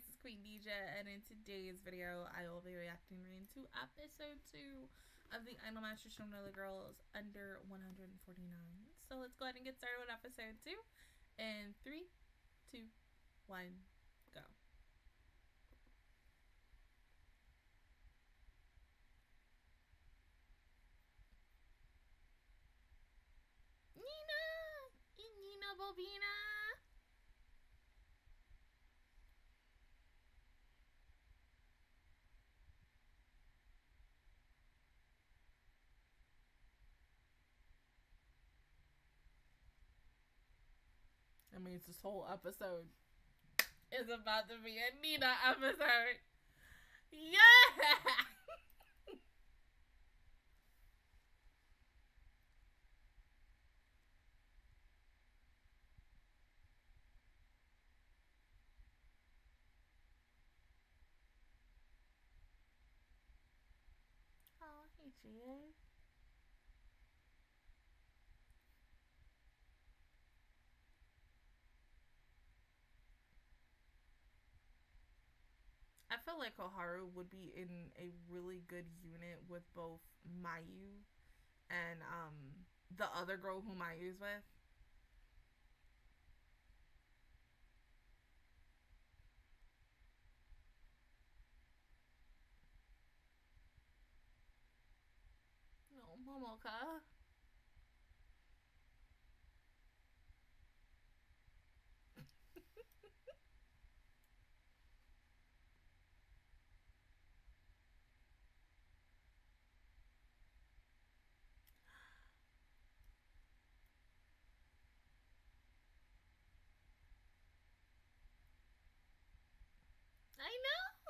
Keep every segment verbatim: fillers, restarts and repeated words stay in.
this is Queen Deja, and in today's video, I will be reacting to episode two of the Idol Master Show the Girls Under one forty-nine. So let's go ahead and get started with episode two. In three, two, one, go. Nina! Nina Bobina! That means this whole episode is about to be a Nina episode. Yeah! Oh, hey, G A. I feel like Koharu would be in a really good unit with both Mayu and um the other girl who Mayu's with. No, Momoka. I know.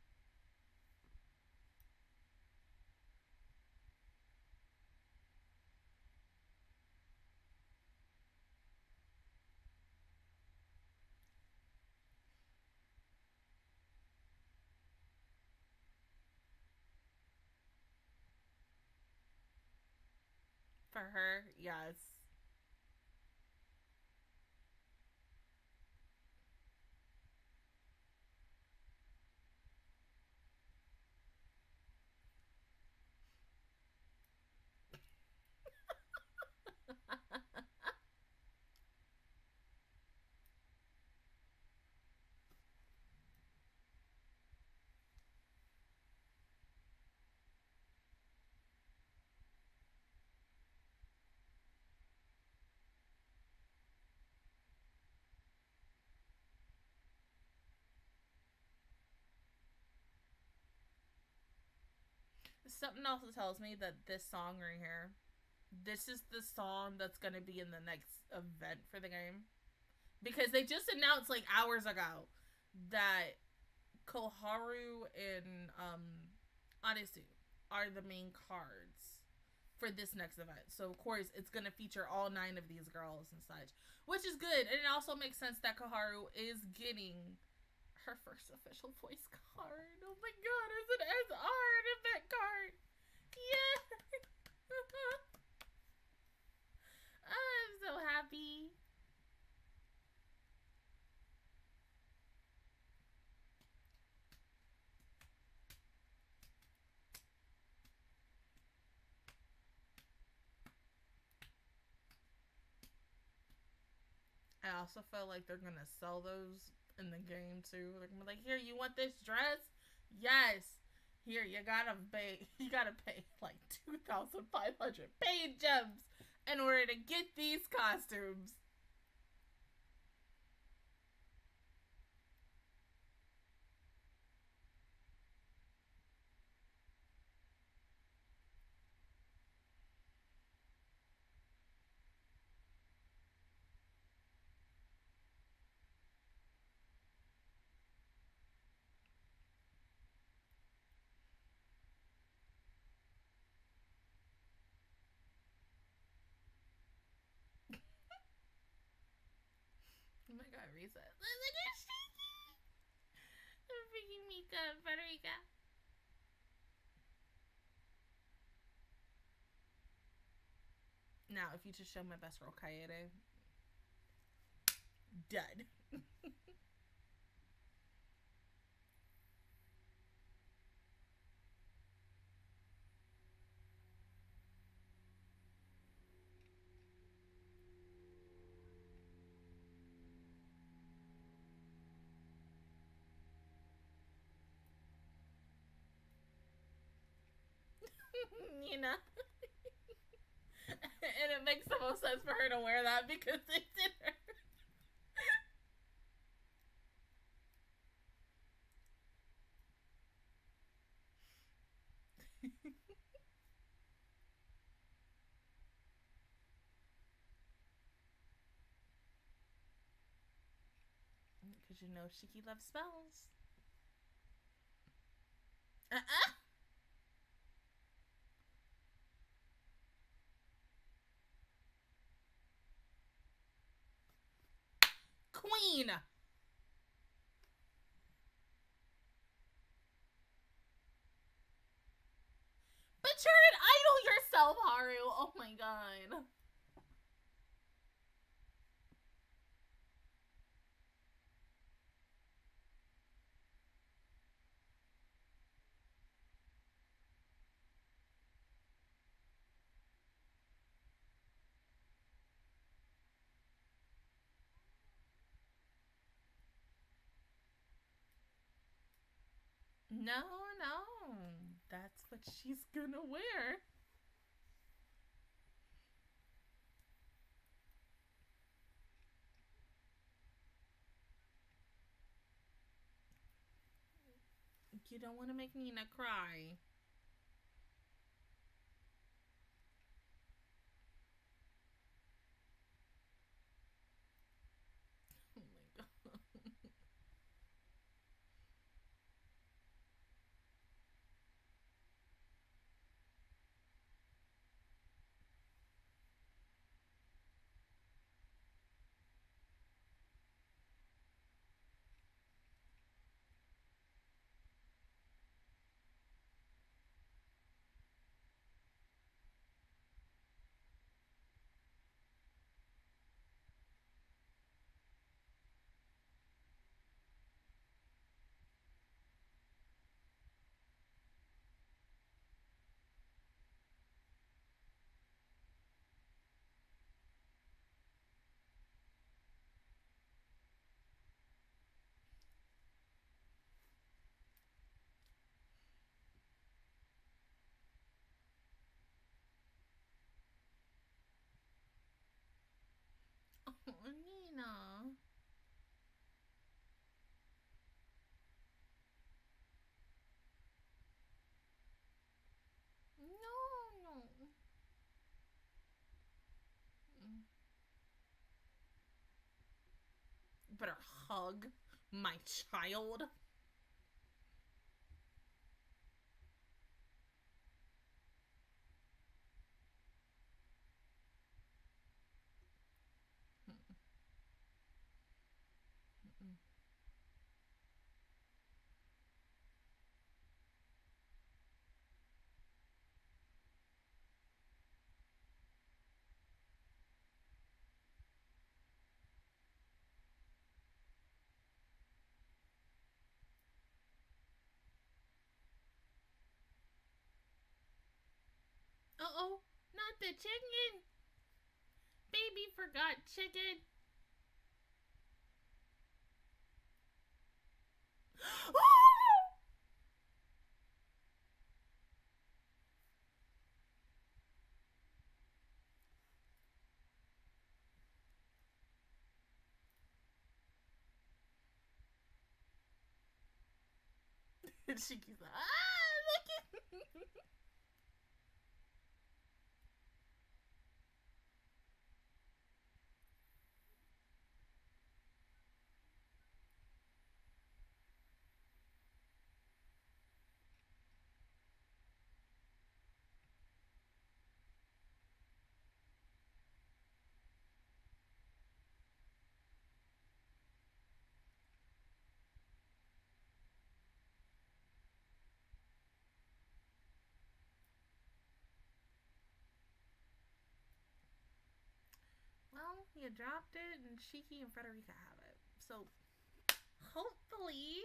For her, yes. Something also tells me that this song right here, this is the song that's gonna be in the next event for the game. Because they just announced like hours ago that Koharu and um Arisu are the main cards for this next event. So of course it's gonna feature all nine of these girls and such, which is good. And it also makes sense that Koharu is getting her first official voice card. Oh my god, there's an S R in that card. Yeah. I'm so happy. I also feel like they're gonna sell those in the game too. They're gonna be like, here, you want this dress? Yes. Here, you gotta pay. You gotta pay like two thousand five hundred paid gems in order to get these costumes. Oh my god, reset. Look at Shaky! Freaking Mika and Frederica. Now, if you just show my best girl Kaede, dead. You know? And it makes the most sense for her to wear that because it did her. Because you know Shiki loves spells. Uh-uh. Queen. But you're an idol yourself, Haru. Oh my god. No, no. That's what she's gonna wear. You don't want to make Nina cry. Oh my god. Oh, Nina. No, no. Mm. You better hug my child. Uh oh, not the chicken. Baby forgot chicken. She keeps like, ah, look at. Well, you dropped it, and Shiki and Frederica have it. So, hopefully.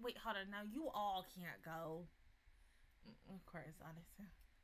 wait, hold on. Now you all can't go. Of course, honestly.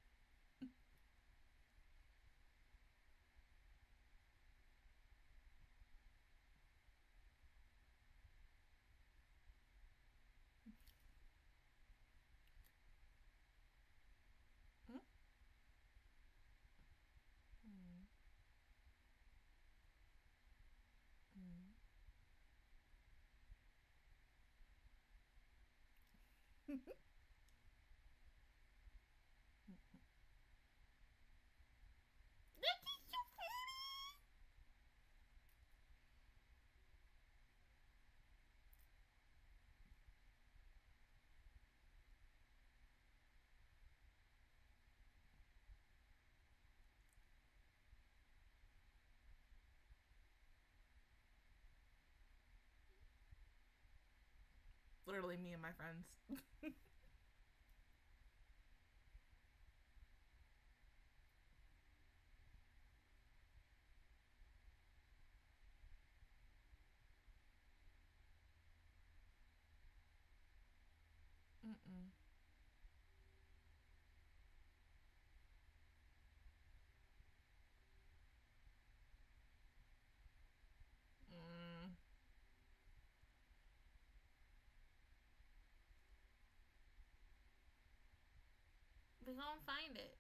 Literally me and my friends. Mm-mm. Mm. We gonna find it.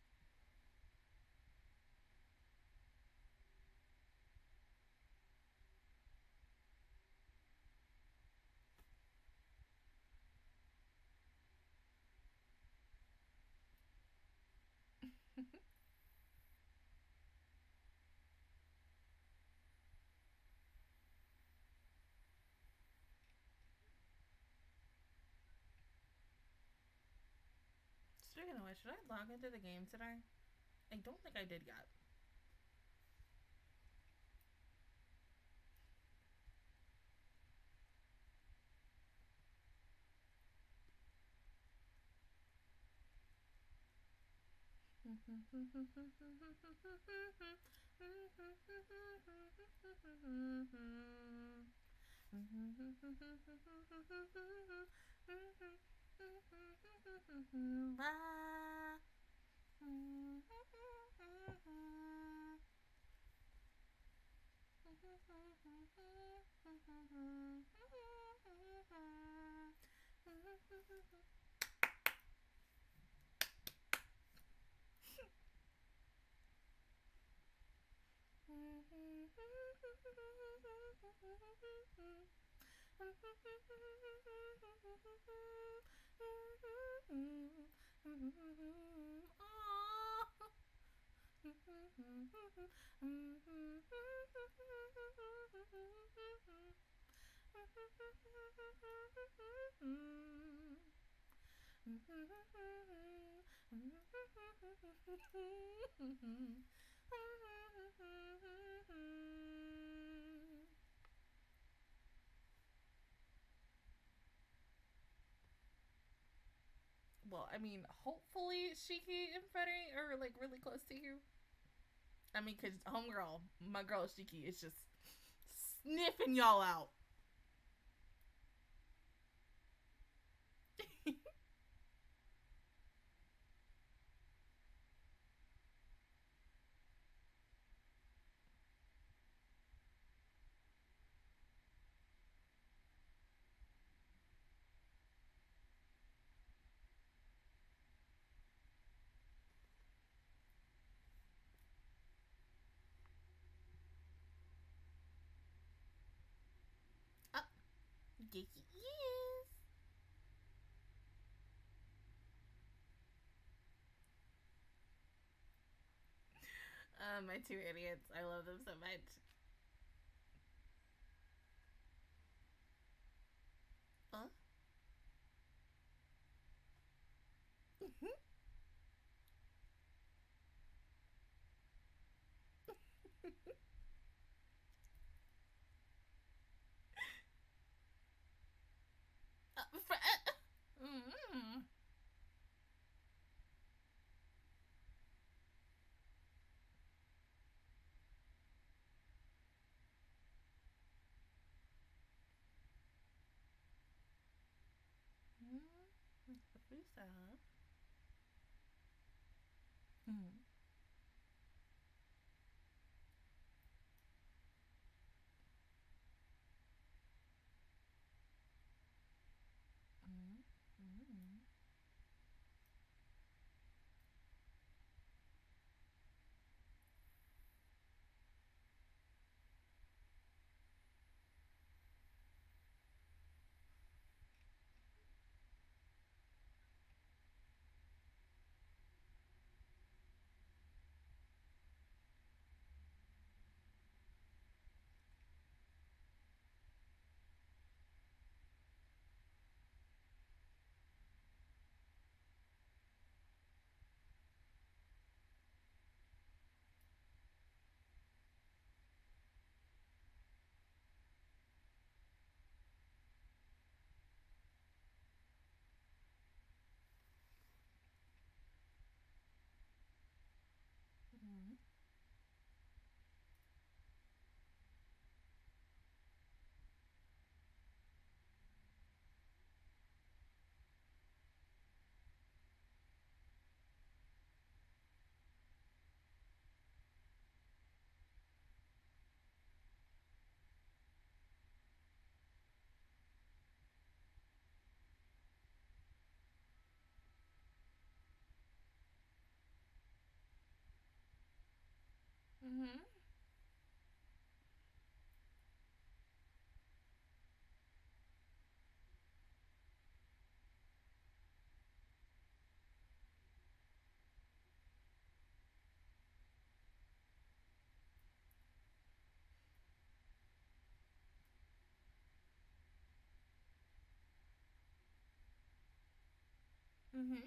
Speaking of which, should I log into the game today? I don't think I did yet. Well, I mean, hopefully Shiki and Freddy are like really close to you. I mean, cause homegirl, my girl Shiki is just sniffing y'all out. Oh, yes, he is. Uh, my two idiots. I love them so much. Huh? uh, Fre- mm-hmm. So. Mm-hmm. Mm-hmm. Mm-hmm. Mm-hmm. Mm-hmm.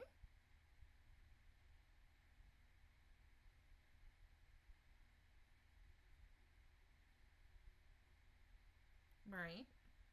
Right.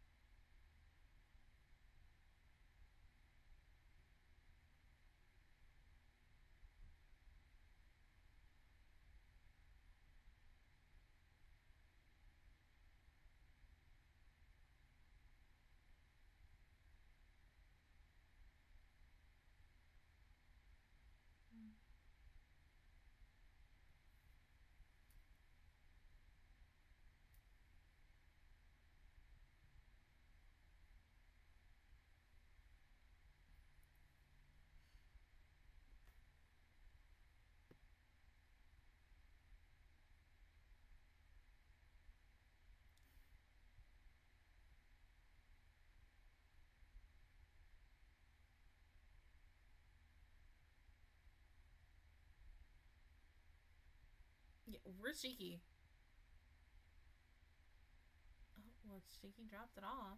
Yeah, where's Shiki? Oh, well, Shiki dropped it off.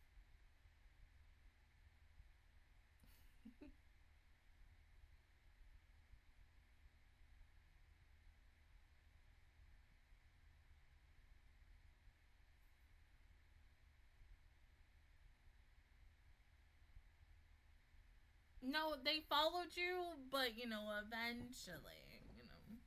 No, they followed you, but you know, eventually, you know.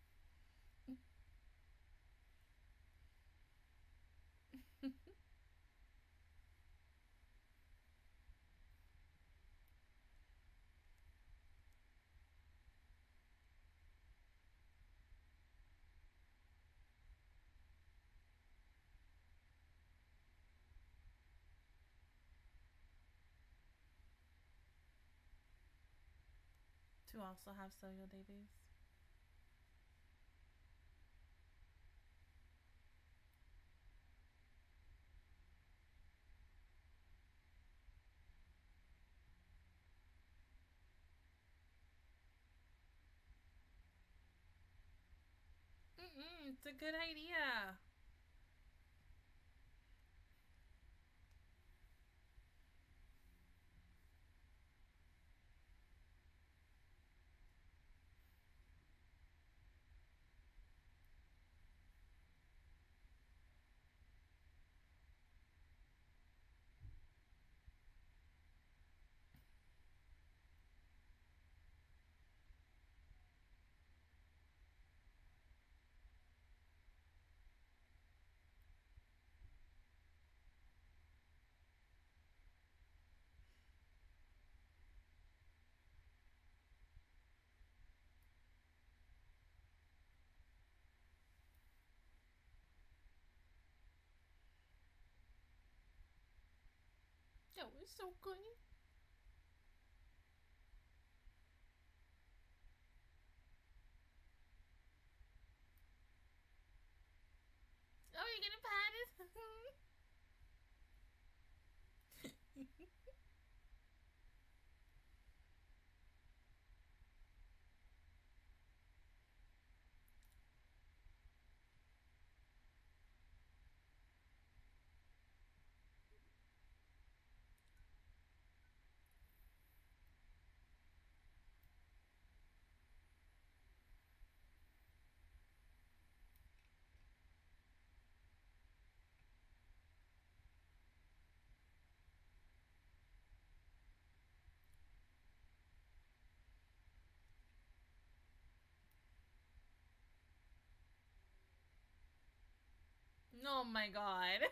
To also have Soyo Davies. Mm-mm, it's a good idea. That was so good. Oh, you're gonna pat it? Oh my god.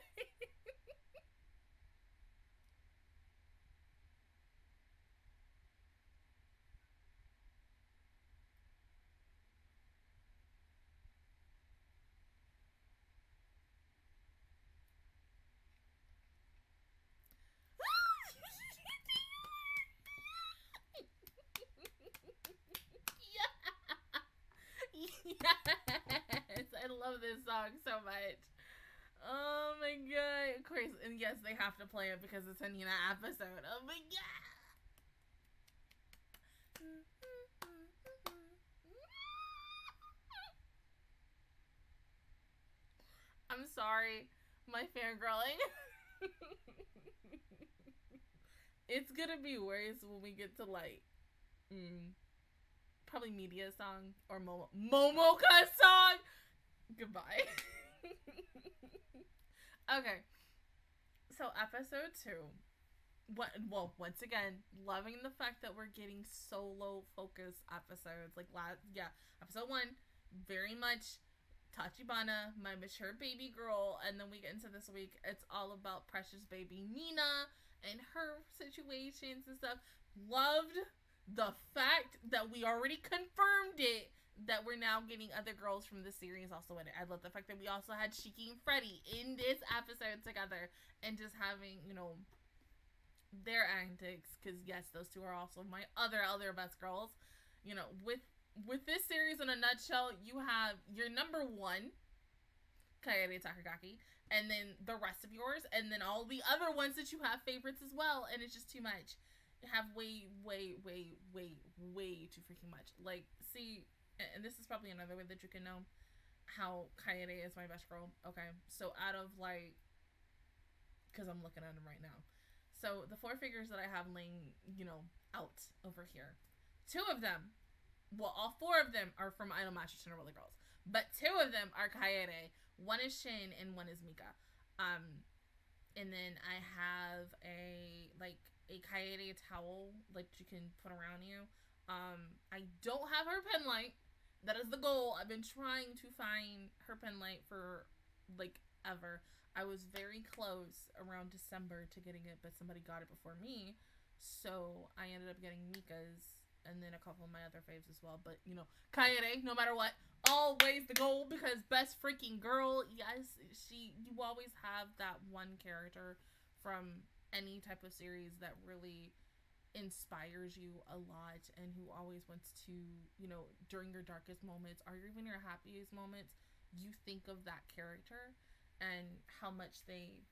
Yes, I love this song so much. Oh my god, of course, and yes, they have to play it because it's a Nina episode. Oh my god. I'm sorry, my fangirling. It's gonna be worse when we get to like, mm, probably Media song or Momo Momoka song. Goodbye. Okay, so episode two. What? Well, once again, loving the fact that we're getting solo focus episodes. Like last, yeah, episode one, very much Tachibana, my mature baby girl, and then we get into this week. It's all about precious baby Nina and her situations and stuff. Loved the fact that we already confirmed it, that we're now getting other girls from the series also in it. I love the fact that we also had Shiki and Freddie in this episode together, and just having, you know, their antics, because yes, those two are also my other other best girls. You know, with with this series in a nutshell, you have your number one, Kaede Takagaki, and then the rest of yours, and then all the other ones that you have favorites as well, and it's just too much. You have way, way, way, way, way too freaking much. Like, see, and this is probably another way that you can know how Kaede is my best girl. Okay, so out of like, because I'm looking at them right now. So the four figures that I have laying, you know, out over here, two of them, well, all four of them are from Idol Master Cinderella Girls, but two of them are Kaede. One is Shin and one is Mika. Um, and then I have a like a Kaede towel like you can put around you. Um, I don't have her pen light. That is the goal. I've been trying to find her pen light for like ever. I was very close around December to getting it, but somebody got it before me. So I ended up getting Mika's and then a couple of my other faves as well. But, you know, Kaede, no matter what, always the goal, because best freaking girl. Yes, she, you always have that one character from any type of series that really inspires you a lot, and who always wants to, you know, during your darkest moments or even your happiest moments, you think of that character and how much they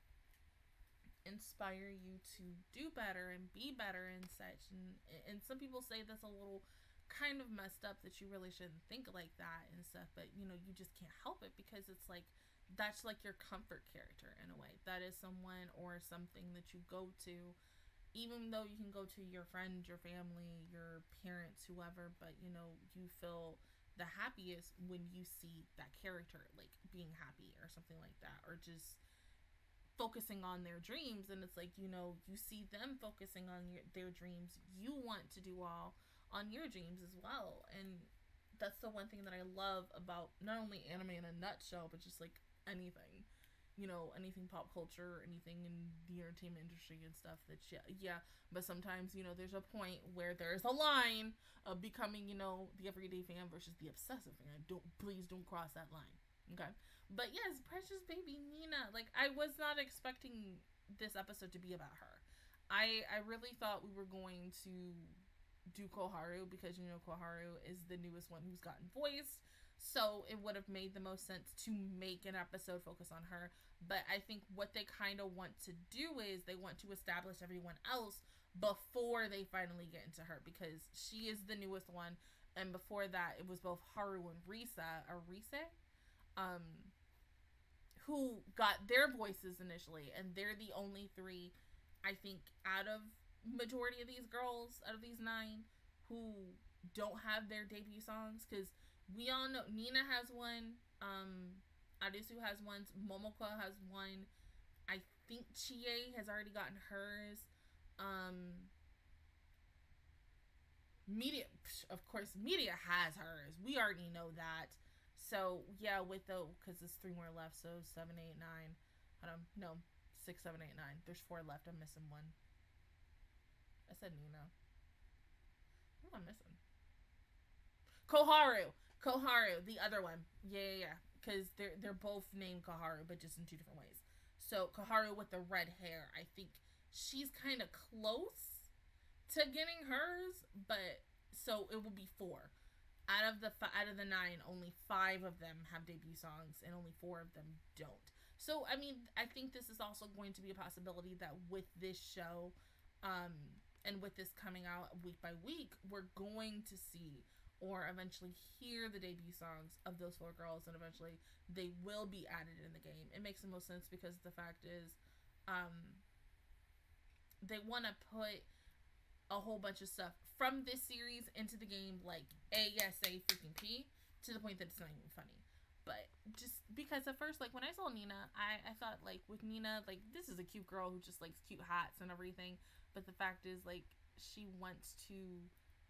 inspire you to do better and be better and such. And and some people say that's a little kind of messed up, that you really shouldn't think like that and stuff, but you know, you just can't help it, because it's like that's like your comfort character in a way. That is someone or something that you go to, even though you can go to your friends, your family, your parents, whoever, but you know, you feel the happiest when you see that character like being happy or something like that, or just focusing on their dreams. And it's like, you know, you see them focusing on your, their dreams, you want to do all on your dreams as well. And that's the one thing that I love about not only anime in a nutshell, but just like anything, you know, anything pop culture, anything in the entertainment industry and stuff. That yeah, yeah, but sometimes, you know, there's a point where there's a line of becoming, you know, the everyday fan versus the obsessive fan. Don't, please don't cross that line. Okay. But yes, precious baby Nina. Like, I was not expecting this episode to be about her. I I really thought we were going to do Koharu because, you know, Koharu is the newest one who's gotten voiced. So it would have made the most sense to make an episode focus on her. But I think what they kind of want to do is they want to establish everyone else before they finally get into her, because she is the newest one. And before that, it was both Haru and Risa, or Rise, um, who got their voices initially. And they're the only three, I think, out of majority of these girls, out of these nine, who don't have their debut songs. Because we all know Nina has one, um, Arisu has one, Momoko has one. I think Chie has already gotten hers. Um, Media, of course, Media has hers. We already know that. So yeah, with the, because there's three more left. So seven, eight, nine. I don't no six, seven, eight, nine. There's four left. I'm missing one. I said Nina. Who am I missing? Koharu. Koharu, the other one. Yeah, yeah, yeah. Because they're they're both named Koharu, but just in two different ways. So Koharu with the red hair, I think she's kind of close to getting hers, but so it will be four out of the out of the nine. Only five of them have debut songs, and only four of them don't. So I mean, I think this is also going to be a possibility that with this show, um, and with this coming out week by week, we're going to see or eventually hear the debut songs of those four girls, and eventually they will be added in the game. It makes the most sense because the fact is, um, they want to put a whole bunch of stuff from this series into the game, like A S A freaking P, to the point that it's not even funny. But just because at first, like, when I saw Nina, I, I thought, like, with Nina, like, this is a cute girl who just likes cute hats and everything. But the fact is, like, she wants to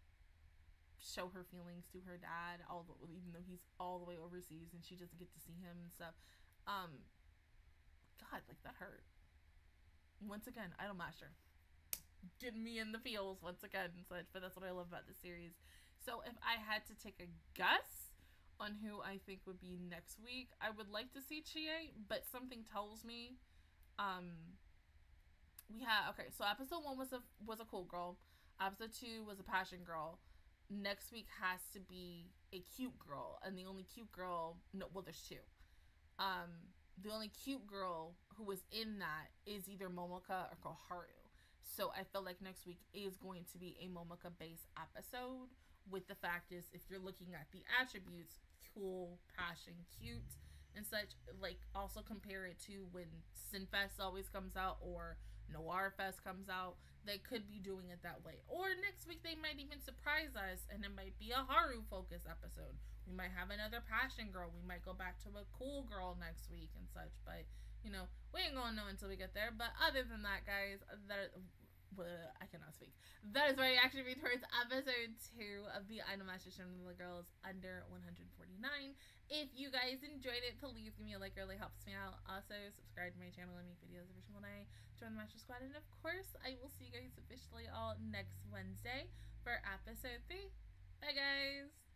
show her feelings to her dad, although even though he's all the way overseas and she doesn't get to see him and stuff. Um, God, like, that hurt. Once again, Idolmaster getting me in the feels once again and such, but that's what I love about the series. So if I had to take a guess on who I think would be next week, I would like to see Chie, but something tells me, um, we had, okay, so episode one was a was a cool girl, episode two was a passion girl. Next week has to be a cute girl, and the only cute girl, no, well, there's two. Um, the only cute girl who was in that is either Momoka or Koharu. So I feel like next week is going to be a Momoka-based episode, with the fact is, if you're looking at the attributes, cool, passion, cute, and such, like, also compare it to when Sinfest always comes out, or Noir Fest comes out. They could be doing it that way. Or next week they might even surprise us, and it might be a Haru focus episode. We might have another passion girl. We might go back to a cool girl next week and such. But, you know, we ain't gonna know until we get there. But other than that, guys, that uh, I cannot speak. That is where I actually read towards episode two of the Idolmaster Show the Girls Under one forty-nine. If you guys enjoyed it, please give me a like. It really helps me out. Also, subscribe to my channel. I make videos every single day. Join the Master Squad. And of course, I will see you guys officially all next Wednesday for episode three. Bye, guys.